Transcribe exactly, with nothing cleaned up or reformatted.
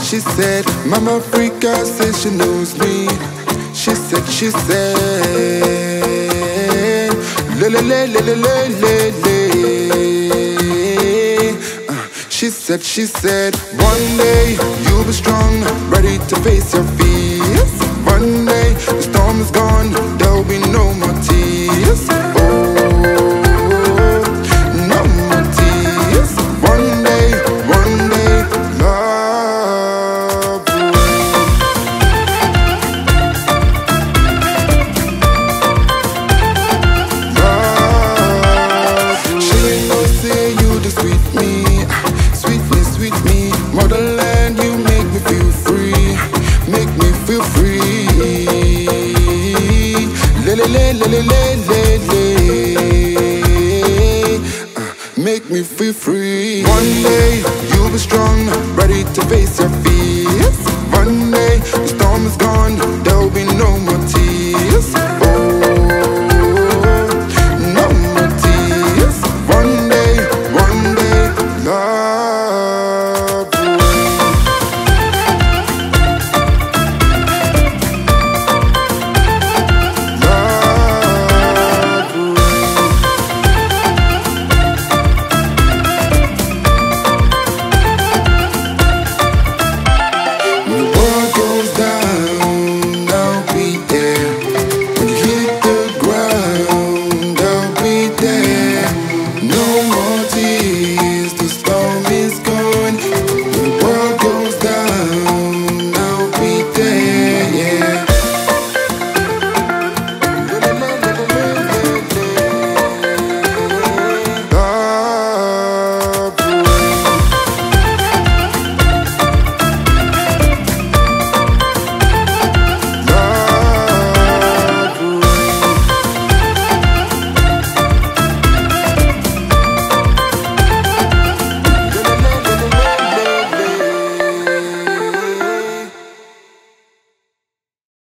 She said, Mama Africa says she knows me. She said, she said, le le le le le le le le. Uh, She said, she said, one day you'll be strong, ready to face your fears. One day the storm is gone, there'll be no more tears. Oh, no more tears. One day, one day, love will reign. Love will She ain't no say you just sweet me, sweet me, sweet me. Motherland, you make me feel free, make me feel free. Le le le le le le le le. Uh, Make me feel free. One day you'll be strong, ready to face your fears.